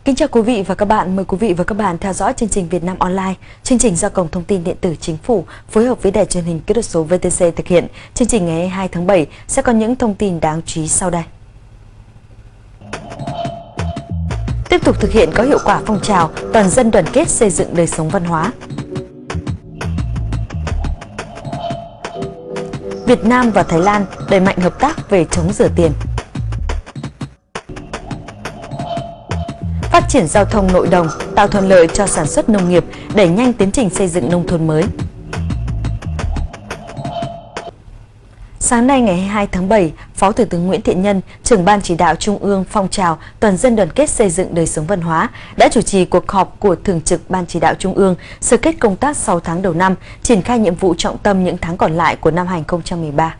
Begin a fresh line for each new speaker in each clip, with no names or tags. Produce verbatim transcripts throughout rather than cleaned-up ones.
Kính chào quý vị và các bạn, mời quý vị và các bạn theo dõi chương trình Việt Nam Online. Chương trình do Cổng Thông tin Điện tử Chính phủ phối hợp với Đài truyền hình kỹ thuật số vê tê xê thực hiện. Chương trình ngày hai mươi hai tháng bảy sẽ có những thông tin đáng chú ý sau đây. Tiếp tục thực hiện có hiệu quả phong trào toàn dân đoàn kết xây dựng đời sống văn hóa. Việt Nam và Thái Lan đẩy mạnh hợp tác về chống rửa tiền. Phát triển giao thông nội đồng, tạo thuận lợi cho sản xuất nông nghiệp, đẩy nhanh tiến trình xây dựng nông thôn mới. Sáng nay ngày hai mươi hai tháng bảy, Phó Thủ tướng Nguyễn Thiện Nhân, trưởng Ban Chỉ đạo Trung ương phong trào toàn dân đoàn kết xây dựng đời sống văn hóa, đã chủ trì cuộc họp của Thường trực Ban Chỉ đạo Trung ương sơ kết công tác sáu tháng đầu năm, triển khai nhiệm vụ trọng tâm những tháng còn lại của năm hai nghìn không trăm mười ba.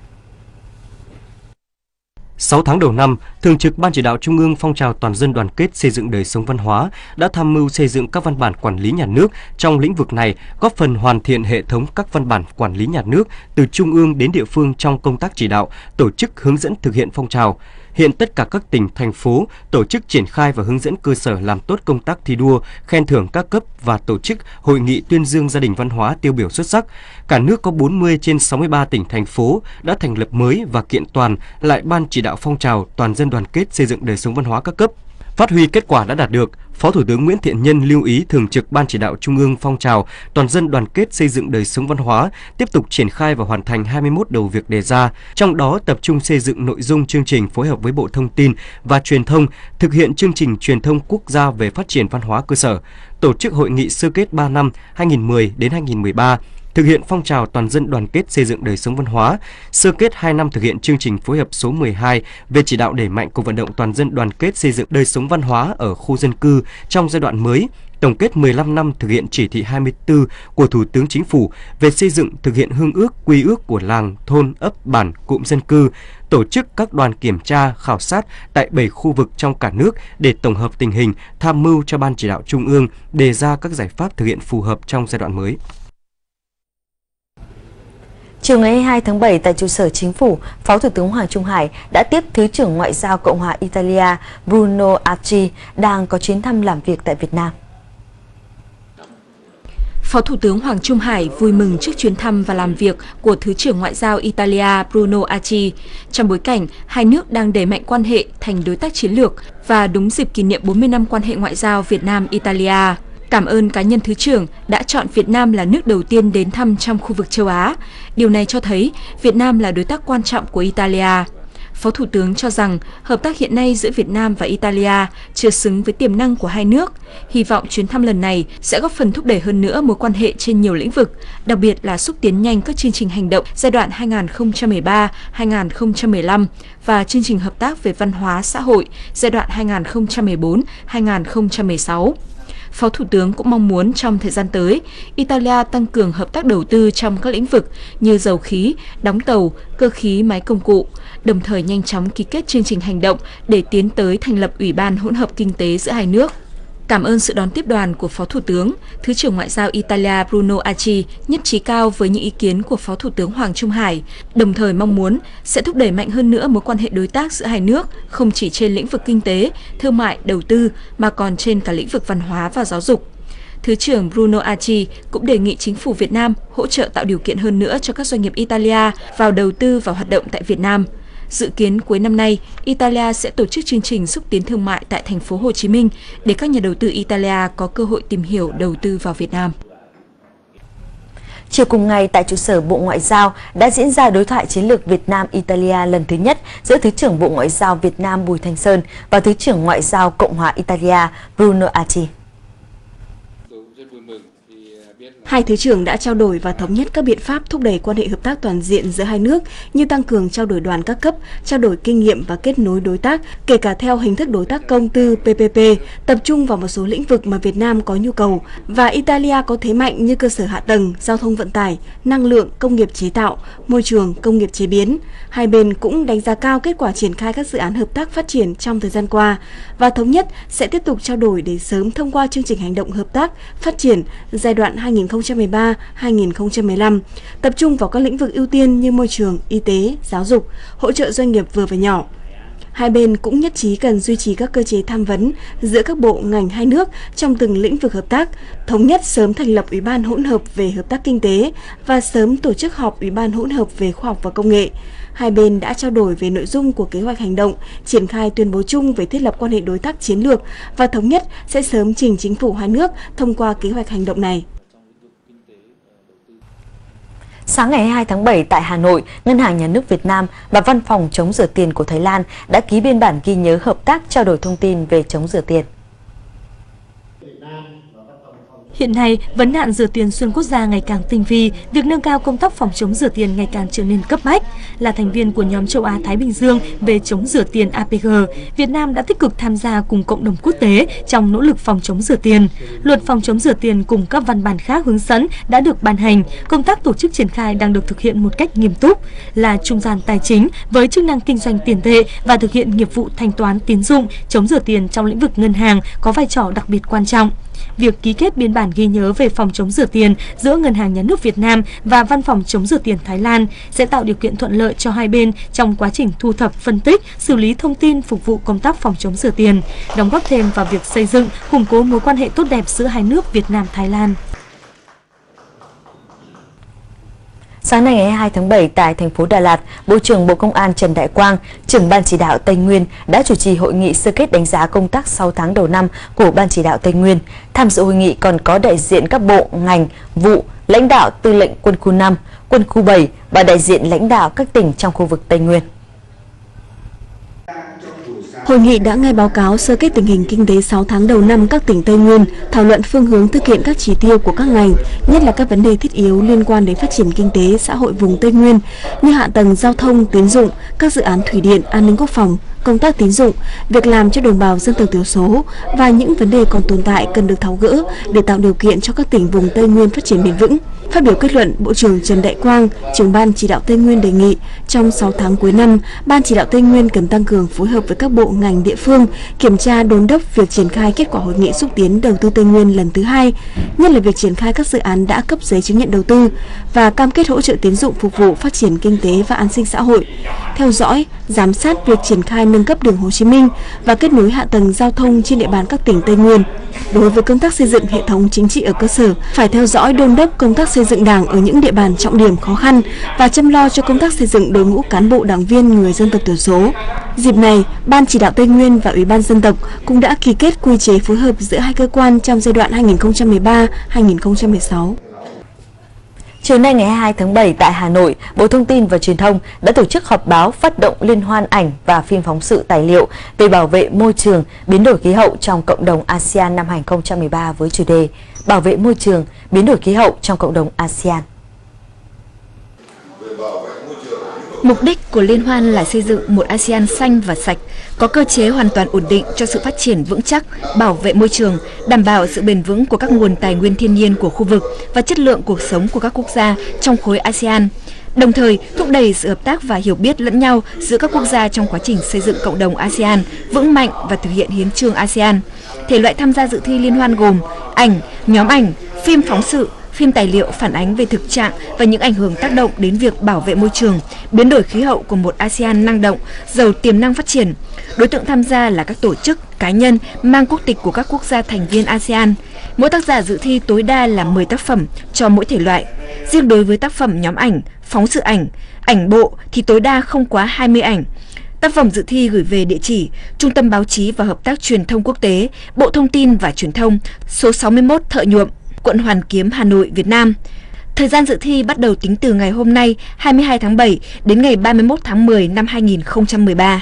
sáu tháng đầu năm, Thường trực Ban Chỉ đạo Trung ương phong trào toàn dân đoàn kết xây dựng đời sống văn hóa đã tham mưu xây dựng các văn bản quản lý nhà nước trong lĩnh vực này, góp phần hoàn thiện hệ thống các văn bản quản lý nhà nước từ trung ương đến địa phương trong công tác chỉ đạo, tổ chức hướng dẫn thực hiện phong trào. Hiện tất cả các tỉnh, thành phố tổ chức triển khai và hướng dẫn cơ sở làm tốt công tác thi đua, khen thưởng các cấp và tổ chức hội nghị tuyên dương gia đình văn hóa tiêu biểu xuất sắc. Cả nước có bốn mươi trên sáu mươi ba tỉnh, thành phố đã thành lập mới và kiện toàn lại Ban Chỉ đạo phong trào toàn dân đoàn kết xây dựng đời sống văn hóa các cấp. Phát huy kết quả đã đạt được, Phó Thủ tướng Nguyễn Thiện Nhân lưu ý Thường trực Ban Chỉ đạo Trung ương phong trào toàn dân đoàn kết xây dựng đời sống văn hóa tiếp tục triển khai và hoàn thành hai mươi mốt đầu việc đề ra, trong đó tập trung xây dựng nội dung chương trình phối hợp với Bộ Thông tin và Truyền thông, thực hiện chương trình truyền thông quốc gia về phát triển văn hóa cơ sở, tổ chức hội nghị sơ kết ba năm hai nghìn không trăm mười đến hai nghìn không trăm mười ba, thực hiện phong trào toàn dân đoàn kết xây dựng đời sống văn hóa, sơ kết hai năm thực hiện chương trình phối hợp số mười hai về chỉ đạo đẩy mạnh cuộc vận động toàn dân đoàn kết xây dựng đời sống văn hóa ở khu dân cư trong giai đoạn mới, tổng kết mười lăm năm thực hiện chỉ thị hai mươi tư của Thủ tướng Chính phủ về xây dựng thực hiện hương ước quy ước của làng, thôn, ấp, bản, cụm dân cư, tổ chức các đoàn kiểm tra, khảo sát tại bảy khu vực trong cả nước để tổng hợp tình hình, tham mưu cho Ban Chỉ đạo Trung ương đề ra các giải pháp thực hiện phù hợp trong giai đoạn mới.
Chiều ngày hai mươi hai tháng bảy tại trụ sở Chính phủ, Phó Thủ tướng Hoàng Trung Hải đã tiếp Thứ trưởng Ngoại giao Cộng hòa Italia Bruno Archi đang có chuyến thăm làm việc tại Việt Nam.
Phó Thủ tướng Hoàng Trung Hải vui mừng trước chuyến thăm và làm việc của Thứ trưởng Ngoại giao Italia Bruno Archi trong bối cảnh hai nước đang đẩy mạnh quan hệ thành đối tác chiến lược và đúng dịp kỷ niệm bốn mươi năm quan hệ ngoại giao Việt Nam-Italia. Cảm ơn cá nhân Thứ trưởng đã chọn Việt Nam là nước đầu tiên đến thăm trong khu vực châu Á. Điều này cho thấy Việt Nam là đối tác quan trọng của Italia. Phó Thủ tướng cho rằng hợp tác hiện nay giữa Việt Nam và Italia chưa xứng với tiềm năng của hai nước. Hy vọng chuyến thăm lần này sẽ góp phần thúc đẩy hơn nữa mối quan hệ trên nhiều lĩnh vực, đặc biệt là xúc tiến nhanh các chương trình hành động giai đoạn hai nghìn không trăm mười ba đến hai nghìn không trăm mười lăm và chương trình hợp tác về văn hóa xã hội giai đoạn hai nghìn không trăm mười bốn đến hai nghìn không trăm mười sáu. Phó Thủ tướng cũng mong muốn trong thời gian tới, Italia tăng cường hợp tác đầu tư trong các lĩnh vực như dầu khí, đóng tàu, cơ khí, máy công cụ, đồng thời nhanh chóng ký kết chương trình hành động để tiến tới thành lập Ủy ban hỗn hợp kinh tế giữa hai nước. Cảm ơn sự đón tiếp đoàn của Phó Thủ tướng, Thứ trưởng Ngoại giao Italia Bruno Archi nhất trí cao với những ý kiến của Phó Thủ tướng Hoàng Trung Hải, đồng thời mong muốn sẽ thúc đẩy mạnh hơn nữa mối quan hệ đối tác giữa hai nước, không chỉ trên lĩnh vực kinh tế, thương mại, đầu tư, mà còn trên cả lĩnh vực văn hóa và giáo dục. Thứ trưởng Bruno Archi cũng đề nghị Chính phủ Việt Nam hỗ trợ tạo điều kiện hơn nữa cho các doanh nghiệp Italia vào đầu tư và hoạt động tại Việt Nam. Dự kiến cuối năm nay, Italia sẽ tổ chức chương trình xúc tiến thương mại tại thành phố Hồ Chí Minh để các nhà đầu tư Italia có cơ hội tìm hiểu đầu tư vào Việt Nam.
Chiều cùng ngày tại trụ sở Bộ Ngoại giao đã diễn ra đối thoại chiến lược Việt Nam-Italia lần thứ nhất giữa Thứ trưởng Bộ Ngoại giao Việt Nam Bùi Thanh Sơn và Thứ trưởng Ngoại giao Cộng hòa Italia Bruno Archi.
Hai thứ trưởng đã trao đổi và thống nhất các biện pháp thúc đẩy quan hệ hợp tác toàn diện giữa hai nước như tăng cường trao đổi đoàn các cấp, trao đổi kinh nghiệm và kết nối đối tác, kể cả theo hình thức đối tác công tư P P P, tập trung vào một số lĩnh vực mà Việt Nam có nhu cầu và Italia có thế mạnh như cơ sở hạ tầng, giao thông vận tải, năng lượng, công nghiệp chế tạo, môi trường, công nghiệp chế biến. Hai bên cũng đánh giá cao kết quả triển khai các dự án hợp tác phát triển trong thời gian qua và thống nhất sẽ tiếp tục trao đổi để sớm thông qua chương trình hành động hợp tác phát triển giai đoạn hai nghìn không trăm mười ba đến hai nghìn không trăm mười lăm, tập trung vào các lĩnh vực ưu tiên như môi trường, y tế, giáo dục, hỗ trợ doanh nghiệp vừa và nhỏ. Hai bên cũng nhất trí cần duy trì các cơ chế tham vấn giữa các bộ ngành hai nước trong từng lĩnh vực hợp tác, thống nhất sớm thành lập Ủy ban hỗn hợp về hợp tác kinh tế và sớm tổ chức họp Ủy ban hỗn hợp về khoa học và công nghệ. Hai bên đã trao đổi về nội dung của kế hoạch hành động, triển khai tuyên bố chung về thiết lập quan hệ đối tác chiến lược và thống nhất sẽ sớm trình chính phủ hai nước thông qua kế hoạch hành động này.
Sáng ngày hai mươi hai tháng bảy tại Hà Nội, Ngân hàng Nhà nước Việt Nam và Văn phòng chống rửa tiền của Thái Lan đã ký biên bản ghi nhớ hợp tác trao đổi thông tin về chống rửa tiền.
Hiện nay, vấn nạn rửa tiền xuyên quốc gia ngày càng tinh vi, việc nâng cao công tác phòng chống rửa tiền ngày càng trở nên cấp bách. Là thành viên của nhóm châu Á-Thái Bình Dương về chống rửa tiền A P G, Việt Nam đã tích cực tham gia cùng cộng đồng quốc tế trong nỗ lực phòng chống rửa tiền. Luật phòng chống rửa tiền cùng các văn bản khác hướng dẫn đã được ban hành, công tác tổ chức triển khai đang được thực hiện một cách nghiêm túc, là trung gian tài chính với chức năng kinh doanh tiền tệ và thực hiện nghiệp vụ thanh toán tín dụng, chống rửa tiền trong lĩnh vực ngân hàng có vai trò đặc biệt quan trọng. Việc ký kết biên bản ghi nhớ về phòng chống rửa tiền giữa Ngân hàng Nhà nước Việt Nam và Văn phòng chống rửa tiền Thái Lan sẽ tạo điều kiện thuận lợi cho hai bên trong quá trình thu thập, phân tích, xử lý thông tin phục vụ công tác phòng chống rửa tiền, đóng góp thêm vào việc xây dựng, củng cố mối quan hệ tốt đẹp giữa hai nước Việt Nam-Thái Lan.
Sáng nay ngày hai mươi hai tháng bảy tại thành phố Đà Lạt, Bộ trưởng Bộ Công an Trần Đại Quang, trưởng Ban Chỉ đạo Tây Nguyên đã chủ trì hội nghị sơ kết đánh giá công tác sáu tháng đầu năm của Ban Chỉ đạo Tây Nguyên. Tham dự hội nghị còn có đại diện các bộ, ngành, vụ, lãnh đạo tư lệnh quân khu năm, quân khu bảy và đại diện lãnh đạo các tỉnh trong khu vực Tây Nguyên.
Hội nghị đã nghe báo cáo sơ kết tình hình kinh tế sáu tháng đầu năm các tỉnh Tây Nguyên, thảo luận phương hướng thực hiện các chỉ tiêu của các ngành, nhất là các vấn đề thiết yếu liên quan đến phát triển kinh tế xã hội vùng Tây Nguyên như hạ tầng giao thông, tín dụng, các dự án thủy điện, an ninh quốc phòng, công tác tín dụng, việc làm cho đồng bào dân tộc thiểu số và những vấn đề còn tồn tại cần được tháo gỡ để tạo điều kiện cho các tỉnh vùng Tây Nguyên phát triển bền vững. Phát biểu kết luận, Bộ trưởng Trần Đại Quang, trưởng Ban Chỉ đạo Tây Nguyên đề nghị trong sáu tháng cuối năm, Ban Chỉ đạo Tây Nguyên cần tăng cường phối hợp với các bộ ngành địa phương, kiểm tra đôn đốc việc triển khai kết quả hội nghị xúc tiến đầu tư Tây Nguyên lần thứ hai, nhất là việc triển khai các dự án đã cấp giấy chứng nhận đầu tư và cam kết hỗ trợ tín dụng phục vụ phát triển kinh tế và an sinh xã hội, theo dõi, giám sát việc triển khai nâng cấp đường Hồ Chí Minh và kết nối hạ tầng giao thông trên địa bàn các tỉnh Tây Nguyên. Đối với công tác xây dựng hệ thống chính trị ở cơ sở, phải theo dõi đôn đốc công tác xây dựng Đảng ở những địa bàn trọng điểm khó khăn và chăm lo cho công tác xây dựng đội ngũ cán bộ đảng viên người dân tộc thiểu số. Dịp này, Ban Chỉ đạo Tây Nguyên và Ủy ban Dân tộc cũng đã ký kết quy chế phối hợp giữa hai cơ quan trong giai đoạn hai nghìn không trăm mười ba đến hai nghìn không trăm mười sáu.
Chiều nay ngày hai mươi hai tháng bảy tại Hà Nội, Bộ Thông tin và Truyền thông đã tổ chức họp báo phát động liên hoan ảnh và phim phóng sự tài liệu về bảo vệ môi trường, biến đổi khí hậu trong cộng đồng a sê an năm hai nghìn không trăm mười ba với chủ đề Bảo vệ môi trường, biến đổi khí hậu trong cộng đồng a sê an.
Mục đích của liên hoan là xây dựng một a sê an xanh và sạch, có cơ chế hoàn toàn ổn định cho sự phát triển vững chắc, bảo vệ môi trường, đảm bảo sự bền vững của các nguồn tài nguyên thiên nhiên của khu vực và chất lượng cuộc sống của các quốc gia trong khối a sê an. Đồng thời, thúc đẩy sự hợp tác và hiểu biết lẫn nhau giữa các quốc gia trong quá trình xây dựng cộng đồng a sê an vững mạnh và thực hiện hiến chương a sê an. Thể loại tham gia dự thi liên hoan gồm ảnh, nhóm ảnh, phim phóng sự, phim tài liệu phản ánh về thực trạng và những ảnh hưởng tác động đến việc bảo vệ môi trường, biến đổi khí hậu của một a sê an năng động, giàu tiềm năng phát triển. Đối tượng tham gia là các tổ chức, cá nhân mang quốc tịch của các quốc gia thành viên a sê an. Mỗi tác giả dự thi tối đa là mười tác phẩm cho mỗi thể loại. Riêng đối với tác phẩm nhóm ảnh, phóng sự ảnh, ảnh bộ thì tối đa không quá hai mươi ảnh. Tác phẩm dự thi gửi về địa chỉ Trung tâm Báo chí và Hợp tác Truyền thông Quốc tế, Bộ Thông tin và Truyền thông, số sáu mươi mốt Thợ Nhuộm, quận Hoàn Kiếm, Hà Nội, Việt Nam. Thời gian dự thi bắt đầu tính từ ngày hôm nay hai mươi hai tháng bảy đến ngày ba mươi mốt tháng mười năm hai nghìn không trăm mười ba.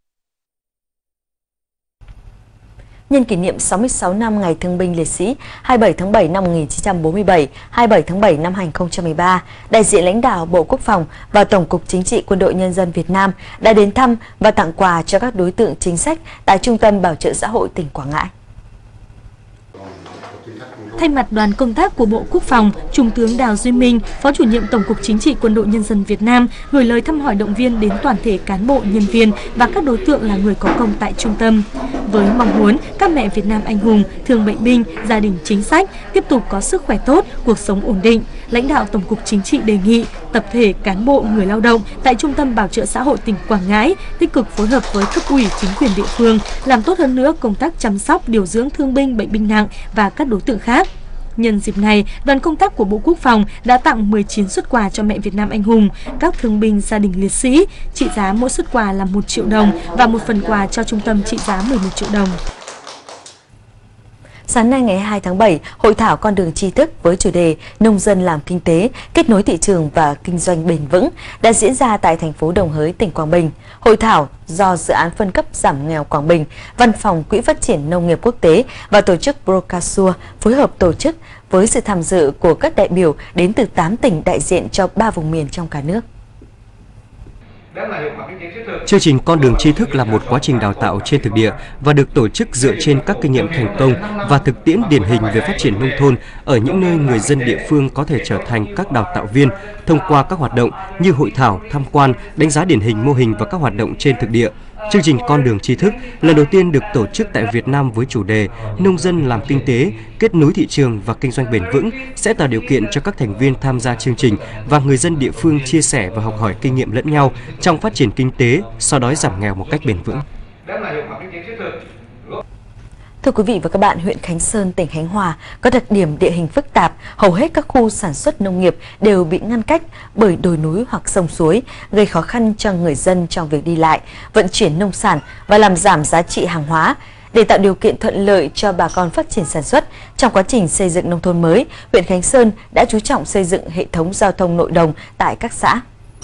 Nhân kỷ niệm sáu mươi sáu năm Ngày Thương binh Liệt sĩ hai mươi bảy tháng bảy năm một nghìn chín trăm bốn mươi bảy, hai mươi bảy tháng bảy năm hai nghìn không trăm mười ba, đại diện lãnh đạo Bộ Quốc phòng và Tổng cục Chính trị Quân đội Nhân dân Việt Nam đã đến thăm và tặng quà cho các đối tượng chính sách tại Trung tâm Bảo trợ xã hội tỉnh Quảng Ngãi.
Thay mặt đoàn công tác của Bộ Quốc phòng, Trung tướng Đào Duy Minh, Phó chủ nhiệm Tổng cục Chính trị Quân đội Nhân dân Việt Nam gửi lời thăm hỏi động viên đến toàn thể cán bộ, nhân viên và các đối tượng là người có công tại trung tâm. với mong muốn các mẹ Việt Nam anh hùng, thương bệnh binh, gia đình chính sách tiếp tục có sức khỏe tốt, cuộc sống ổn định. Lãnh đạo Tổng cục Chính trị đề nghị tập thể cán bộ người lao động tại Trung tâm Bảo trợ xã hội tỉnh Quảng Ngãi tích cực phối hợp với cấp ủy chính quyền địa phương làm tốt hơn nữa công tác chăm sóc, điều dưỡng thương binh, bệnh binh nặng và các đối tượng khác. Nhân dịp này, đoàn công tác của Bộ Quốc phòng đã tặng mười chín suất quà cho mẹ Việt Nam anh hùng, các thương binh gia đình liệt sĩ, trị giá mỗi suất quà là một triệu đồng và một phần quà cho trung tâm trị giá mười một triệu đồng.
Sáng nay ngày hai tháng bảy, hội thảo con đường tri thức với chủ đề Nông dân làm kinh tế, kết nối thị trường và kinh doanh bền vững đã diễn ra tại thành phố Đồng Hới, tỉnh Quảng Bình. Hội thảo do Dự án phân cấp giảm nghèo Quảng Bình, Văn phòng Quỹ phát triển nông nghiệp quốc tế và tổ chức Procasur phối hợp tổ chức với sự tham dự của các đại biểu đến từ tám tỉnh đại diện cho ba vùng miền trong cả nước.
Chương trình Con đường tri thức là một quá trình đào tạo trên thực địa và được tổ chức dựa trên các kinh nghiệm thành công và thực tiễn điển hình về phát triển nông thôn ở những nơi người dân địa phương có thể trở thành các đào tạo viên thông qua các hoạt động như hội thảo, tham quan, đánh giá điển hình mô hình và các hoạt động trên thực địa. Chương trình Con đường tri thức lần đầu tiên được tổ chức tại Việt Nam với chủ đề Nông dân làm kinh tế, kết nối thị trường và kinh doanh bền vững sẽ tạo điều kiện cho các thành viên tham gia chương trình và người dân địa phương chia sẻ và học hỏi kinh nghiệm lẫn nhau trong phát triển kinh tế, xóa đói giảm nghèo một cách bền vững.
Thưa quý vị và các bạn, huyện Khánh Sơn, tỉnh Khánh Hòa có đặc điểm địa hình phức tạp, hầu hết các khu sản xuất nông nghiệp đều bị ngăn cách bởi đồi núi hoặc sông suối, gây khó khăn cho người dân trong việc đi lại, vận chuyển nông sản và làm giảm giá trị hàng hóa. Để tạo điều kiện thuận lợi cho bà con phát triển sản xuất, trong quá trình xây dựng nông thôn mới, huyện Khánh Sơn đã chú trọng xây dựng hệ thống giao thông nội đồng tại các xã.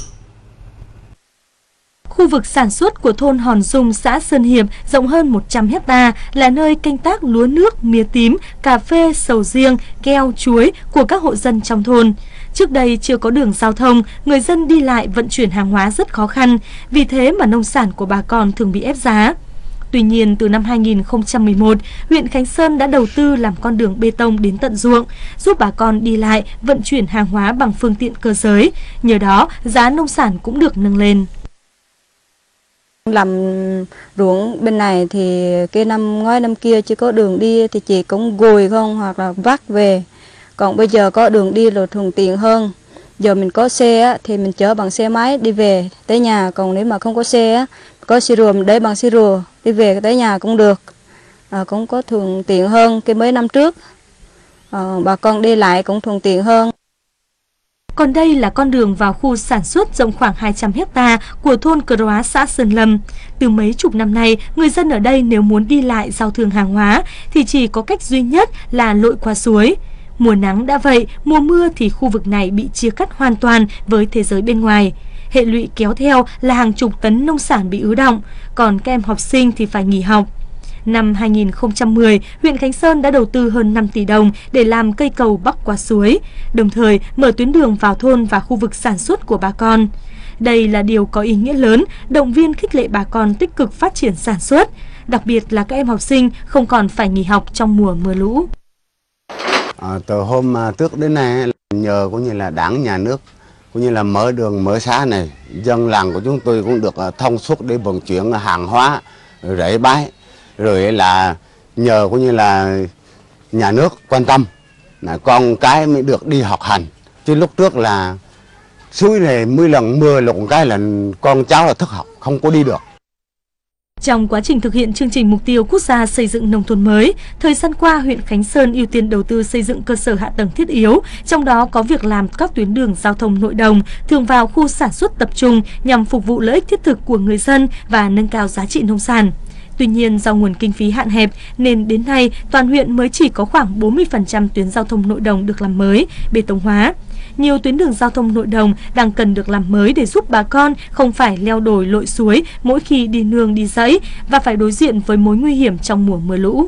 Khu vực sản xuất của thôn Hòn Dung, xã Sơn Hiệp rộng hơn một trăm héc ta là nơi canh tác lúa nước, mía tím, cà phê, sầu riêng, keo, chuối của các hộ dân trong thôn. Trước đây chưa có đường giao thông, người dân đi lại vận chuyển hàng hóa rất khó khăn, vì thế mà nông sản của bà con thường bị ép giá. Tuy nhiên, từ năm hai nghìn không trăm mười một, huyện Khánh Sơn đã đầu tư làm con đường bê tông đến tận ruộng, giúp bà con đi lại, vận chuyển hàng hóa bằng phương tiện cơ giới. Nhờ đó, giá nông sản cũng được nâng lên.
Làm ruộng bên này thì cái năm ngoái năm kia chưa có đường đi thì chỉ cũng gùi không hoặc là vác về. Còn bây giờ có đường đi rồi thuận tiện hơn. Giờ mình có xe thì mình chở bằng xe máy đi về tới nhà. Còn nếu mà không có xe, có xe rùa mình để bằng xe rùa đi về tới nhà cũng được. À, cũng có thuận tiện hơn cái mấy năm trước. À, bà con đi lại cũng thuận tiện hơn.
Còn đây là con đường vào khu sản xuất rộng khoảng hai trăm héc ta của thôn Cờ Róa, xã Sơn Lâm. Từ mấy chục năm nay, người dân ở đây nếu muốn đi lại giao thương hàng hóa thì chỉ có cách duy nhất là lội qua suối. Mùa nắng đã vậy, mùa mưa thì khu vực này bị chia cắt hoàn toàn với thế giới bên ngoài. Hệ lụy kéo theo là hàng chục tấn nông sản bị ứ đọng, còn các em học sinh thì phải nghỉ học. Năm hai nghìn không trăm mười, huyện Khánh Sơn đã đầu tư hơn năm tỷ đồng để làm cây cầu bắc qua suối, đồng thời mở tuyến đường vào thôn và khu vực sản xuất của bà con. Đây là điều có ý nghĩa lớn, động viên khích lệ bà con tích cực phát triển sản xuất, đặc biệt là các em học sinh không còn phải nghỉ học trong mùa mưa lũ.
À, từ hôm trước đến nay nhờ cũng như là đảng nhà nước cũng như là mở đường mở xã này, dân làng của chúng tôi cũng được thông suốt để vận chuyển hàng hóa rễ bái. Rồi là nhờ cũng như là nhà nước quan tâm là con cái mới được đi học hành. Chứ lúc trước là suối này mỗi lần mưa lụt cái là con cháu là thất học, không có đi được.
Trong quá trình thực hiện chương trình mục tiêu quốc gia xây dựng nông thôn mới, thời gian qua huyện Khánh Sơn ưu tiên đầu tư xây dựng cơ sở hạ tầng thiết yếu, trong đó có việc làm các tuyến đường giao thông nội đồng thường vào khu sản xuất tập trung nhằm phục vụ lợi ích thiết thực của người dân và nâng cao giá trị nông sản. Tuy nhiên, do nguồn kinh phí hạn hẹp nên đến nay toàn huyện mới chỉ có khoảng bốn mươi phần trăm tuyến giao thông nội đồng được làm mới, bê tông hóa. Nhiều tuyến đường giao thông nội đồng đang cần được làm mới để giúp bà con không phải leo đồi lội suối mỗi khi đi nương đi dãy và phải đối diện với mối nguy hiểm trong mùa mưa lũ.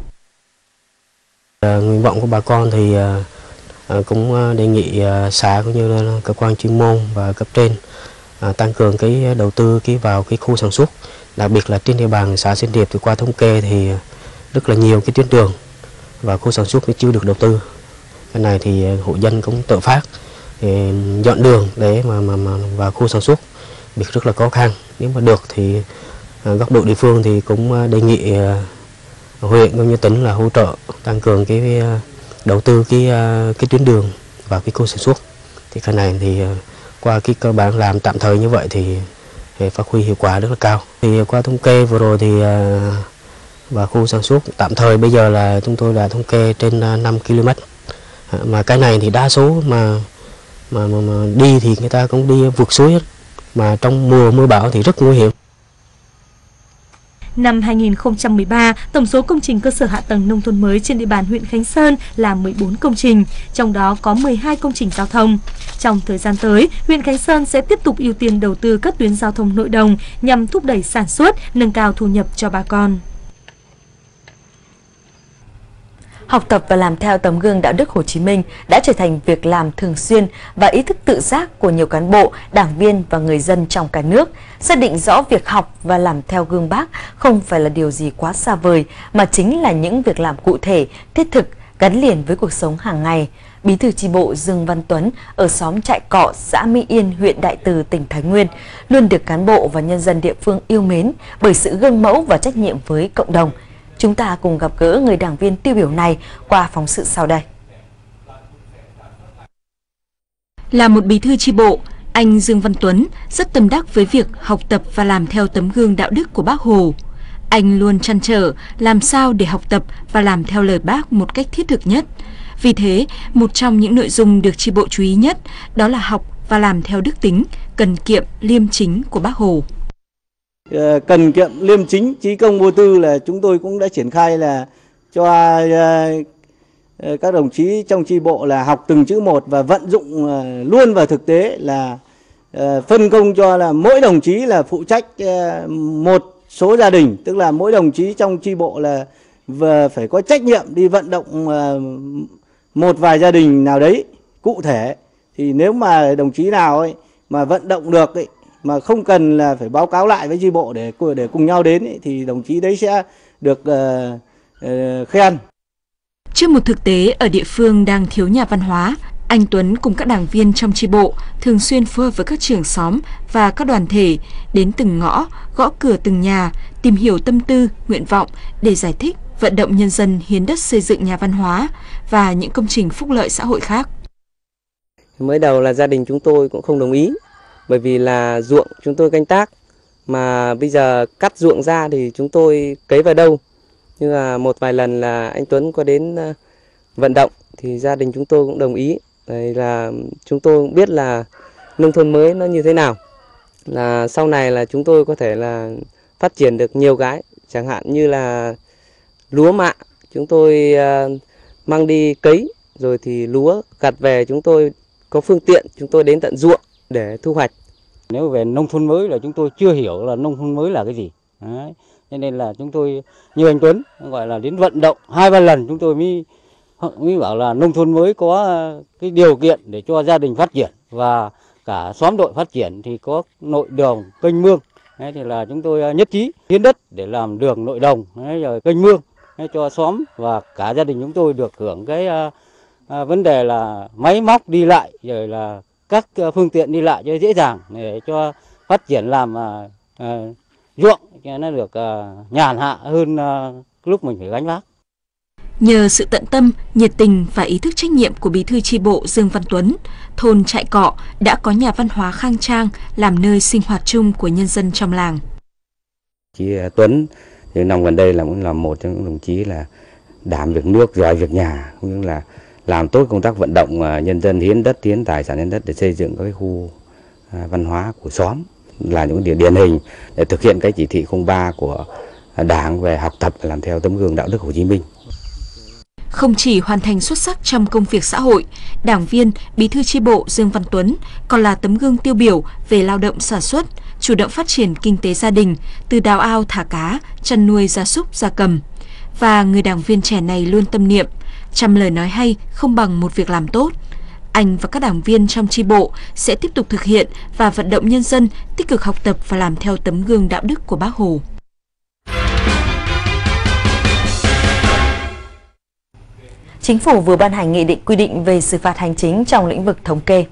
À, nguyện vọng của bà con thì à, cũng đề nghị à, xã cũng như là cơ quan chuyên môn và cấp trên à, tăng cường cái đầu tư cái vào cái khu sản xuất. Đặc biệt là trên địa bàn xã Sơn Hiệp thì qua thống kê thì rất là nhiều cái tuyến đường và khu sản xuất chưa được đầu tư. Cái này thì hộ dân cũng tự phát thì dọn đường để mà, mà, mà vào khu sản xuất, việc rất là khó khăn. Nếu mà được thì góc độ địa phương thì cũng đề nghị huyện cũng như tỉnh là hỗ trợ tăng cường cái đầu tư cái cái tuyến đường và cái khu sản xuất. Thì cái này thì qua cái cơ bản làm tạm thời như vậy thì phát huy hiệu quả rất là cao. Thì qua thống kê vừa rồi thì và khu sản xuất tạm thời bây giờ là chúng tôi đã thống kê trên năm ki lô mét. Mà cái này thì đa số mà mà, mà, mà đi thì người ta cũng đi vượt suối hết. Mà trong mùa mưa bão thì rất nguy hiểm.
Năm hai nghìn không trăm mười ba, tổng số công trình cơ sở hạ tầng nông thôn mới trên địa bàn huyện Khánh Sơn là mười bốn công trình, trong đó có mười hai công trình giao thông. Trong thời gian tới, huyện Khánh Sơn sẽ tiếp tục ưu tiên đầu tư các tuyến giao thông nội đồng nhằm thúc đẩy sản xuất, nâng cao thu nhập cho bà con.
Học tập và làm theo tấm gương đạo đức Hồ Chí Minh đã trở thành việc làm thường xuyên và ý thức tự giác của nhiều cán bộ, đảng viên và người dân trong cả nước. Xác định rõ việc học và làm theo gương Bác không phải là điều gì quá xa vời, mà chính là những việc làm cụ thể, thiết thực, gắn liền với cuộc sống hàng ngày. Bí thư chi bộ Dương Văn Tuấn ở xóm Trại Cọ, xã Mỹ Yên, huyện Đại Từ, tỉnh Thái Nguyên luôn được cán bộ và nhân dân địa phương yêu mến bởi sự gương mẫu và trách nhiệm với cộng đồng. Chúng ta cùng gặp gỡ người đảng viên tiêu biểu này qua phóng sự sau đây.
Là một bí thư chi bộ, anh Dương Văn Tuấn rất tâm đắc với việc học tập và làm theo tấm gương đạo đức của Bác Hồ. Anh luôn trăn trở làm sao để học tập và làm theo lời Bác một cách thiết thực nhất. Vì thế, một trong những nội dung được chi bộ chú ý nhất đó là học và làm theo đức tính, cần kiệm, liêm chính của Bác Hồ.
Cần kiệm, liêm chính, chí công vô tư là chúng tôi cũng đã triển khai là cho các đồng chí trong chi bộ là học từng chữ một và vận dụng luôn vào thực tế, là phân công cho là mỗi đồng chí là phụ trách một số gia đình, tức là mỗi đồng chí trong chi bộ là phải có trách nhiệm đi vận động một vài gia đình nào đấy cụ thể. Thì nếu mà đồng chí nào ấy mà vận động được ấy, mà không cần là phải báo cáo lại với chi bộ để để cùng nhau đến ấy, thì đồng chí đấy sẽ được uh, uh, khen.
Trước một thực tế ở địa phương đang thiếu nhà văn hóa, anh Tuấn cùng các đảng viên trong chi bộ thường xuyên phối hợp với các trưởng xóm và các đoàn thể đến từng ngõ, gõ cửa từng nhà, tìm hiểu tâm tư, nguyện vọng để giải thích, vận động nhân dân hiến đất xây dựng nhà văn hóa và những công trình phúc lợi xã hội khác.
Mới đầu là gia đình chúng tôi cũng không đồng ý, bởi vì là ruộng chúng tôi canh tác, mà bây giờ cắt ruộng ra thì chúng tôi cấy vào đâu. Nhưng mà một vài lần là anh Tuấn có đến vận động thì gia đình chúng tôi cũng đồng ý. Đấy là chúng tôi cũng biết là nông thôn mới nó như thế nào, là sau này là chúng tôi có thể là phát triển được nhiều cái, chẳng hạn như là lúa mạ chúng tôi mang đi cấy, rồi thì lúa gặt về chúng tôi có phương tiện chúng tôi đến tận ruộng để thu hoạch.
Nếu về nông thôn mới là chúng tôi chưa hiểu là nông thôn mới là cái gì. Đấy. Cho nên là chúng tôi như anh Tuấn gọi là đến vận động hai ba lần chúng tôi mới mới bảo là nông thôn mới có cái điều kiện để cho gia đình phát triển và cả xóm đội phát triển thì có nội đồng, kênh mương. Đấy, thì là chúng tôi nhất trí hiến đất để làm đường nội đồng, đấy, rồi kênh mương đấy, cho xóm và cả gia đình chúng tôi được hưởng cái uh, uh, vấn đề là máy móc đi lại, rồi là các phương tiện đi lại cho dễ dàng để cho phát triển làm uh, uh, ruộng cho nó được uh, nhàn hạ hơn uh, lúc mình phải gánh vác.
Nhờ sự tận tâm, nhiệt tình và ý thức trách nhiệm của bí thư chi bộ Dương Văn Tuấn, thôn Trại Cọ đã có nhà văn hóa khang trang làm nơi sinh hoạt chung của nhân dân trong làng.
Chị Tuấn thì năm gần đây là cũng là một trong những đồng chí là đảm việc nước, giỏi việc nhà, cũng như là làm tốt công tác vận động nhân dân hiến đất, hiến tài sản hiến đất để xây dựng các cái khu văn hóa của xóm, là những điểm điển hình để thực hiện cái chỉ thị không ba của Đảng về học tập và làm theo tấm gương đạo đức Hồ Chí Minh.
Không chỉ hoàn thành xuất sắc trong công việc xã hội, đảng viên, bí thư chi bộ Dương Văn Tuấn còn là tấm gương tiêu biểu về lao động sản xuất, chủ động phát triển kinh tế gia đình, từ đào ao thả cá, chăn nuôi gia súc gia cầm. Và người đảng viên trẻ này luôn tâm niệm, trăm lời nói hay không bằng một việc làm tốt. Anh và các đảng viên trong chi bộ sẽ tiếp tục thực hiện và vận động nhân dân tích cực học tập và làm theo tấm gương đạo đức của Bác Hồ.
Chính phủ vừa ban hành nghị định quy định về xử phạt hành chính trong lĩnh vực thống kê.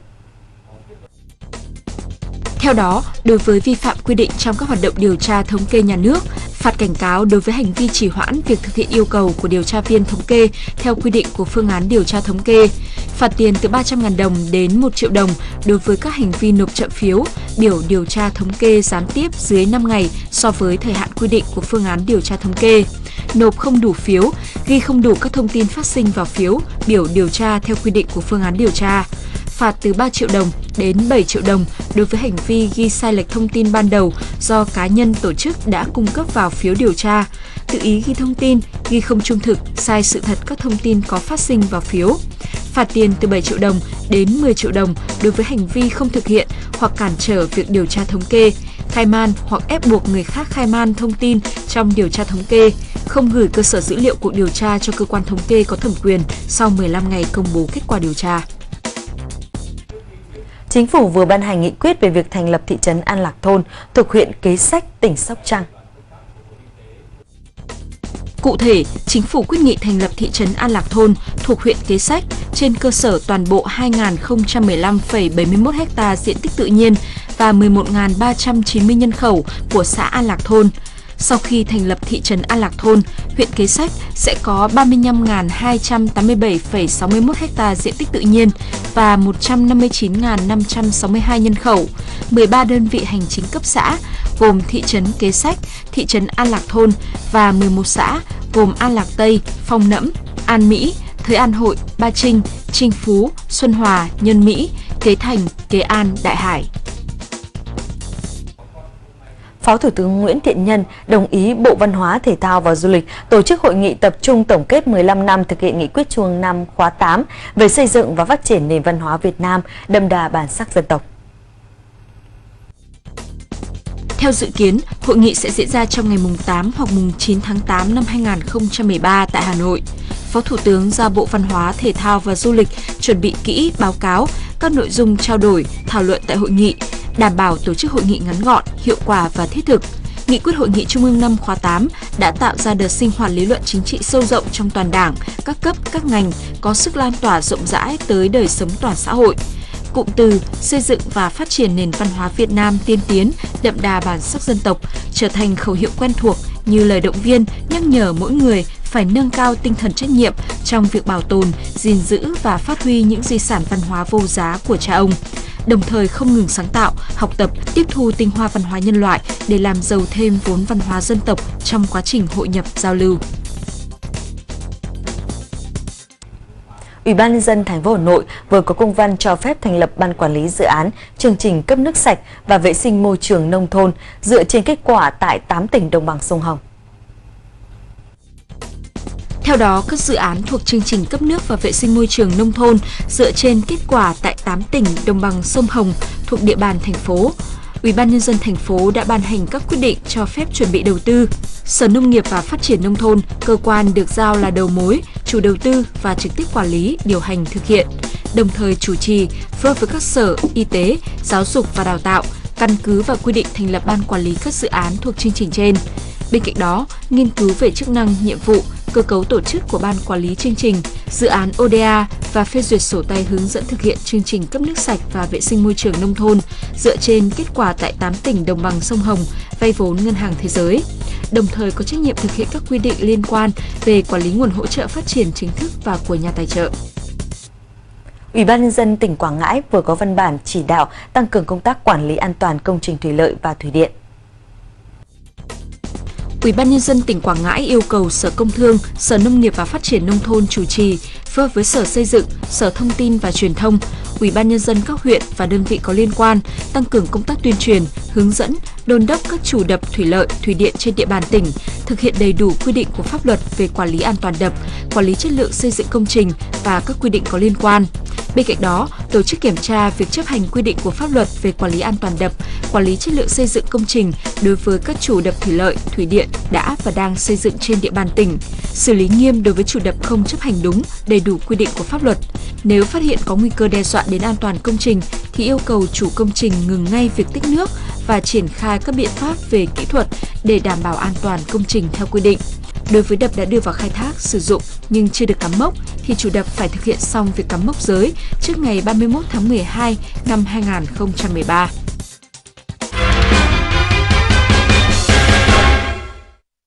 Theo đó, đối với vi phạm quy định trong các hoạt động điều tra thống kê nhà nước, phạt cảnh cáo đối với hành vi trì hoãn việc thực hiện yêu cầu của điều tra viên thống kê theo quy định của phương án điều tra thống kê, phạt tiền từ ba trăm nghìn đồng đến một triệu đồng đối với các hành vi nộp chậm phiếu, biểu điều tra thống kê gián tiếp dưới năm ngày so với thời hạn quy định của phương án điều tra thống kê, nộp không đủ phiếu, ghi không đủ các thông tin phát sinh vào phiếu, biểu điều tra theo quy định của phương án điều tra. Phạt từ ba triệu đồng đến bảy triệu đồng đối với hành vi ghi sai lệch thông tin ban đầu do cá nhân tổ chức đã cung cấp vào phiếu điều tra, tự ý ghi thông tin, ghi không trung thực, sai sự thật các thông tin có phát sinh vào phiếu. Phạt tiền từ bảy triệu đồng đến mười triệu đồng đối với hành vi không thực hiện hoặc cản trở việc điều tra thống kê, khai man hoặc ép buộc người khác khai man thông tin trong điều tra thống kê, không gửi cơ sở dữ liệu cuộc điều tra cho cơ quan thống kê có thẩm quyền sau mười lăm ngày công bố kết quả điều tra.
Chính phủ vừa ban hành nghị quyết về việc thành lập thị trấn An Lạc Thôn thuộc huyện Kế Sách, tỉnh Sóc Trăng.
Cụ thể, Chính phủ quyết nghị thành lập thị trấn An Lạc Thôn thuộc huyện Kế Sách trên cơ sở toàn bộ hai nghìn không trăm mười lăm phẩy bảy mươi mốt ha diện tích tự nhiên và mười một nghìn ba trăm chín mươi nhân khẩu của xã An Lạc Thôn. Sau khi thành lập thị trấn An Lạc Thôn, huyện Kế Sách sẽ có ba mươi lăm nghìn hai trăm tám mươi bảy phẩy sáu mươi mốt ha diện tích tự nhiên và một trăm năm mươi chín nghìn năm trăm sáu mươi hai nhân khẩu, mười ba đơn vị hành chính cấp xã gồm thị trấn Kế Sách, thị trấn An Lạc Thôn và mười một xã gồm An Lạc Tây, Phong Nẫm, An Mỹ, Thới An Hội, Ba Trinh, Trinh Phú, Xuân Hòa, Nhân Mỹ, Kế Thành, Kế An, Đại Hải.
Phó Thủ tướng Nguyễn Thiện Nhân đồng ý Bộ Văn hóa, Thể thao và Du lịch tổ chức hội nghị tập trung tổng kết mười lăm năm thực hiện nghị quyết Trung ương năm khóa tám về xây dựng và phát triển nền văn hóa Việt Nam đậm đà bản sắc dân tộc.
Theo dự kiến, hội nghị sẽ diễn ra trong ngày mùng tám hoặc mùng chín tháng tám năm hai nghìn không trăm mười ba tại Hà Nội. Phó Thủ tướng giao Bộ Văn hóa, Thể thao và Du lịch chuẩn bị kỹ báo cáo các nội dung trao đổi, thảo luận tại hội nghị, đảm bảo tổ chức hội nghị ngắn gọn, hiệu quả và thiết thực. Nghị quyết Hội nghị Trung ương năm khóa tám đã tạo ra đợt sinh hoạt lý luận chính trị sâu rộng trong toàn Đảng, các cấp, các ngành, có sức lan tỏa rộng rãi tới đời sống toàn xã hội. Cụm từ xây dựng và phát triển nền văn hóa Việt Nam tiên tiến, đậm đà bản sắc dân tộc trở thành khẩu hiệu quen thuộc như lời động viên nhắc nhở mỗi người phải nâng cao tinh thần trách nhiệm trong việc bảo tồn, gìn giữ và phát huy những di sản văn hóa vô giá của cha ông, đồng thời không ngừng sáng tạo, học tập, tiếp thu tinh hoa văn hóa nhân loại để làm giàu thêm vốn văn hóa dân tộc trong quá trình hội nhập giao lưu.
Ủy ban nhân dân thành phố Hà Nội vừa có công văn cho phép thành lập ban quản lý dự án chương trình cấp nước sạch và vệ sinh môi trường nông thôn dựa trên kết quả tại tám tỉnh đồng bằng sông Hồng.
Theo đó, các dự án thuộc chương trình cấp nước và vệ sinh môi trường nông thôn dựa trên kết quả tại tám tỉnh đồng bằng sông Hồng thuộc địa bàn thành phố. Ủy ban nhân dân thành phố đã ban hành các quyết định cho phép chuẩn bị đầu tư. Sở Nông nghiệp và Phát triển nông thôn, cơ quan được giao là đầu mối, chủ đầu tư và trực tiếp quản lý, điều hành thực hiện, đồng thời chủ trì phối hợp với các sở y tế, giáo dục và đào tạo, căn cứ và quy định thành lập ban quản lý các dự án thuộc chương trình trên. Bên cạnh đó, nghiên cứu về chức năng, nhiệm vụ, cơ cấu tổ chức của ban quản lý chương trình, dự án O D A và phê duyệt sổ tay hướng dẫn thực hiện chương trình cấp nước sạch và vệ sinh môi trường nông thôn dựa trên kết quả tại tám tỉnh đồng bằng sông Hồng vay vốn Ngân hàng Thế giới, đồng thời có trách nhiệm thực hiện các quy định liên quan về quản lý nguồn hỗ trợ phát triển chính thức và của nhà tài trợ.
Ủy ban nhân dân tỉnh Quảng Ngãi vừa có văn bản chỉ đạo tăng cường công tác quản lý an toàn công trình thủy lợi và thủy điện.
Ủy ban nhân dân tỉnh Quảng Ngãi yêu cầu Sở Công Thương, Sở Nông nghiệp và Phát triển nông thôn chủ trì, phối hợp với Sở Xây dựng, Sở Thông tin và Truyền thông, Ủy ban nhân dân các huyện và đơn vị có liên quan tăng cường công tác tuyên truyền, hướng dẫn, đôn đốc các chủ đập thủy lợi, thủy điện trên địa bàn tỉnh thực hiện đầy đủ quy định của pháp luật về quản lý an toàn đập, quản lý chất lượng xây dựng công trình và các quy định có liên quan. Bên cạnh đó, tổ chức kiểm tra việc chấp hành quy định của pháp luật về quản lý an toàn đập, quản lý chất lượng xây dựng công trình đối với các chủ đập thủy lợi, thủy điện đã và đang xây dựng trên địa bàn tỉnh, xử lý nghiêm đối với chủ đập không chấp hành đúng, đầy đủ quy định của pháp luật. Nếu phát hiện có nguy cơ đe dọa đến an toàn công trình thì yêu cầu chủ công trình ngừng ngay việc tích nước và triển khai các biện pháp về kỹ thuật để đảm bảo an toàn công trình theo quy định. Đối với đập đã đưa vào khai thác, sử dụng nhưng chưa được cắm mốc thì chủ đập phải thực hiện xong việc cắm mốc giới trước ngày ba mươi mốt tháng mười hai năm hai nghìn không trăm mười ba.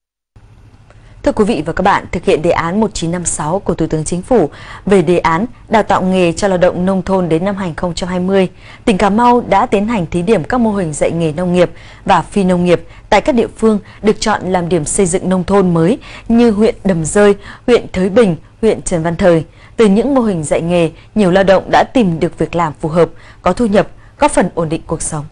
Thưa quý vị và các bạn, thực hiện đề án một chín năm sáu của Thủ tướng Chính phủ về đề án đào tạo nghề cho lao động nông thôn đến năm hai nghìn không trăm hai mươi, tỉnh Cà Mau đã tiến hành thí điểm các mô hình dạy nghề nông nghiệp và phi nông nghiệp tại các địa phương được chọn làm điểm xây dựng nông thôn mới như huyện Đầm Rơi, huyện Thới Bình, huyện Trần Văn Thời. Từ những mô hình dạy nghề, nhiều lao động đã tìm được việc làm phù hợp, có thu nhập, góp phần ổn định cuộc sống.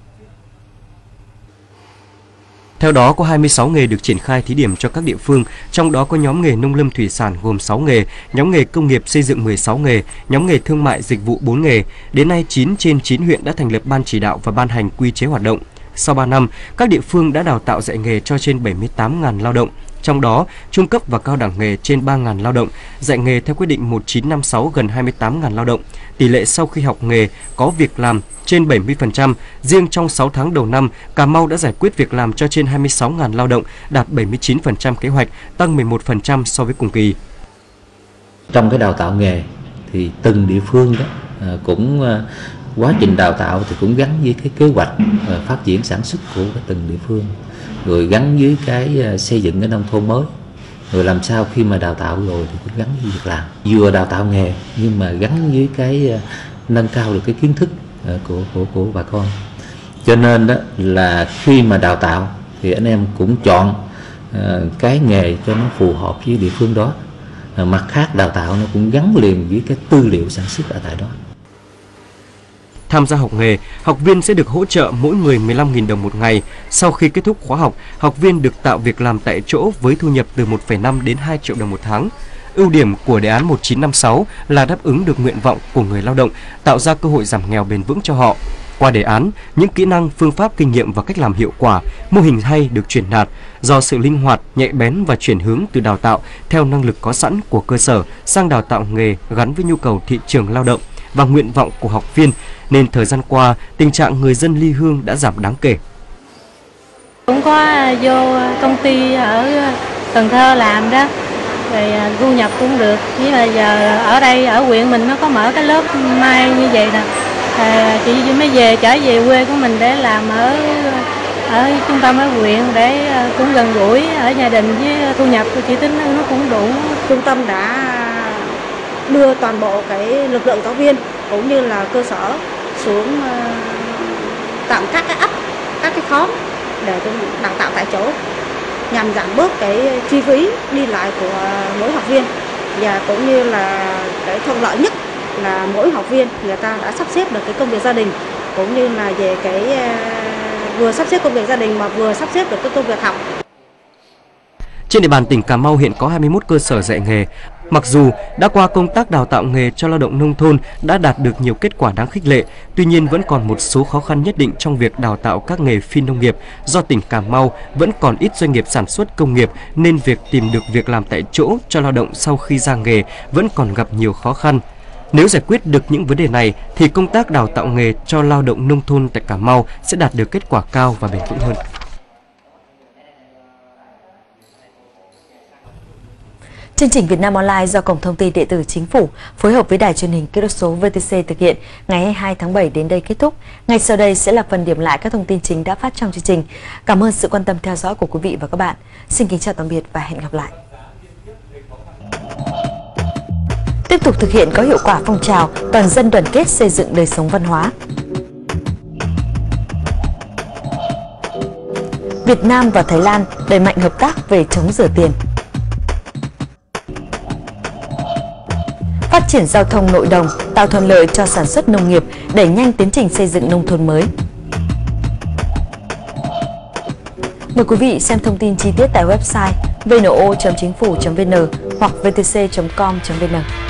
Theo đó, có hai mươi sáu nghề được triển khai thí điểm cho các địa phương, trong đó có nhóm nghề nông lâm thủy sản gồm sáu nghề, nhóm nghề công nghiệp xây dựng mười sáu nghề, nhóm nghề thương mại dịch vụ bốn nghề. Đến nay, chín trên chín huyện đã thành lập ban chỉ đạo và ban hành quy chế hoạt động. Sau ba năm, các địa phương đã đào tạo dạy nghề cho trên bảy mươi tám nghìn lao động. Trong đó, trung cấp và cao đẳng nghề trên ba nghìn lao động, dạy nghề theo quyết định một chín năm sáu gần hai mươi tám nghìn lao động. Tỷ lệ sau khi học nghề có việc làm trên bảy mươi phần trăm. Riêng trong sáu tháng đầu năm, Cà Mau đã giải quyết việc làm cho trên hai mươi sáu nghìn lao động, đạt bảy mươi chín phần trăm kế hoạch, tăng mười một phần trăm so với cùng kỳ.
Trong cái đào tạo nghề thì từng địa phương đó cũng quá trình đào tạo thì cũng gắn với cái kế hoạch phát triển sản xuất của từng địa phương, rồi gắn với cái xây dựng cái nông thôn mới, rồi làm sao khi mà đào tạo rồi thì cũng gắn với việc làm, vừa đào tạo nghề nhưng mà gắn với cái nâng cao được cái kiến thức của của của bà con. Cho nên đó là khi mà đào tạo thì anh em cũng chọn cái nghề cho nó phù hợp với địa phương đó. Mặt khác, đào tạo nó cũng gắn liền với cái tư liệu sản xuất ở tại đó.
Tham gia học nghề, học viên sẽ được hỗ trợ mỗi người mười lăm nghìn đồng một ngày. Sau khi kết thúc khóa học, học viên được tạo việc làm tại chỗ với thu nhập từ một phẩy năm đến hai triệu đồng một tháng. Ưu điểm của đề án một chín năm sáu là đáp ứng được nguyện vọng của người lao động, tạo ra cơ hội giảm nghèo bền vững cho họ. Qua đề án, những kỹ năng, phương pháp, kinh nghiệm và cách làm hiệu quả, mô hình hay được truyền đạt do sự linh hoạt, nhạy bén và chuyển hướng từ đào tạo theo năng lực có sẵn của cơ sở sang đào tạo nghề gắn với nhu cầu thị trường lao động và nguyện vọng của học viên, nên thời gian qua, tình trạng người dân ly hương đã giảm đáng kể.
Cũng có vô công ty ở Cần Thơ làm đó, rồi thu nhập cũng được. Với bây giờ ở đây, ở huyện mình nó có mở cái lớp may như vậy nè. À, chị mới về trở về quê của mình để làm ở ở trung tâm ở huyện để cũng gần gũi ở gia đình, với thu nhập của chị tính nó cũng đủ.
Trung tâm đã đưa toàn bộ cái lực lượng giáo viên cũng như là cơ sở xuống tặng các cái ấp, các cái khóm để đào tạo tại chỗ nhằm giảm bớt cái chi phí đi lại của mỗi học viên, và cũng như là cái thuận lợi nhất là mỗi học viên người ta đã sắp xếp được cái công việc gia đình, cũng như là về cái vừa sắp xếp công việc gia đình mà vừa sắp xếp được cái công việc học.
Trên địa bàn tỉnh Cà Mau hiện có hai mươi mốt cơ sở dạy nghề. Mặc dù đã qua công tác đào tạo nghề cho lao động nông thôn đã đạt được nhiều kết quả đáng khích lệ, tuy nhiên vẫn còn một số khó khăn nhất định trong việc đào tạo các nghề phi nông nghiệp do tỉnh Cà Mau vẫn còn ít doanh nghiệp sản xuất công nghiệp, nên việc tìm được việc làm tại chỗ cho lao động sau khi ra nghề vẫn còn gặp nhiều khó khăn. Nếu giải quyết được những vấn đề này thì công tác đào tạo nghề cho lao động nông thôn tại Cà Mau sẽ đạt được kết quả cao và bền vững hơn.
Chương trình Việt Nam Online do Cổng Thông tin Điện tử Chính phủ phối hợp với Đài Truyền hình Kỹ thuật số vê tê xê thực hiện ngày hai mươi hai tháng bảy đến đây kết thúc. Ngay sau đây sẽ là phần điểm lại các thông tin chính đã phát trong chương trình. Cảm ơn sự quan tâm theo dõi của quý vị và các bạn. Xin kính chào tạm biệt và hẹn gặp lại. Tiếp tục thực hiện có hiệu quả phong trào toàn dân đoàn kết xây dựng đời sống văn hóa. Việt Nam và Thái Lan đẩy mạnh hợp tác về chống rửa tiền. Phát triển giao thông nội đồng, tạo thuận lợi cho sản xuất nông nghiệp, đẩy nhanh tiến trình xây dựng nông thôn mới. Mời quý vị xem thông tin chi tiết tại website vê en o chấm chính phủ chấm vê en hoặc vê tê xê chấm com chấm vê en.